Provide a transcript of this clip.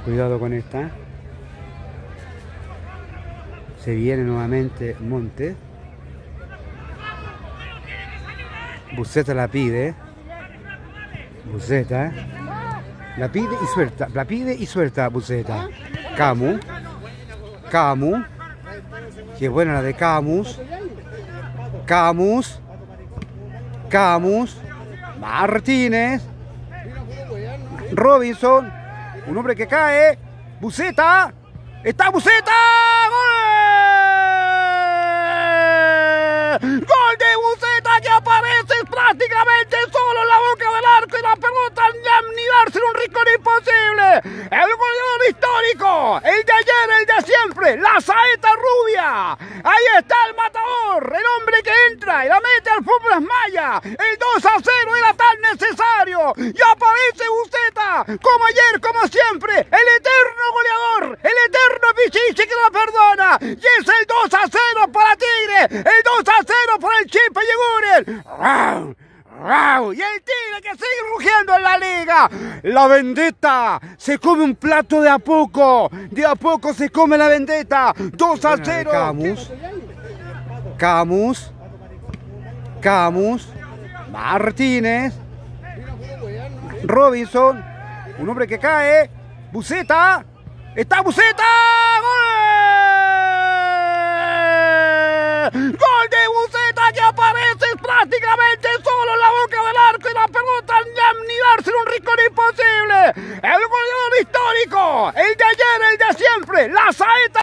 Cuidado con esta. Se viene nuevamente Montes. Buceta la pide. Buceta. La pide y suelta. La pide y suelta Buceta. Camus. Camus. Qué buena la de Camus. Camus. Camus. Martínez. Robinson. Un hombre que cae. Buceta. Está Buceta. ¡Gol! ¡Gol de Buceta que aparece prácticamente solo en la boca del arco y la pelota ni darse un rincón imposible! ¡El goleador histórico! ¡El de ayer, el de siempre! ¡La saeta rubia! ¡Ahí está el matador! ¡El hombre que entra y la mete al fútbol Esmaya! ¡El 2-0 era tan necesario! ¡Y aparece Buceta! Como ayer, como siempre, el eterno goleador, el eterno Pichichi que no la perdona. Y es el 2-0 para Tigre, el 2-0 para el Chimpe Yeguren. ¡Rau! ¡Rau! Y el Tigre que sigue rugiendo en la liga. La Vendetta se come un plato de a poco se come la Vendetta. 2-0. Camus. Camus. Camus. Martínez. Robinson. Un hombre que cae. Buceta. ¡Está Buceta! ¡Gol! ¡Gol de Buceta que aparece prácticamente solo en la boca del arco y la pelota ni darse un rincón imposible! ¡El goleador histórico! ¡El de ayer, el de siempre! ¡La saeta!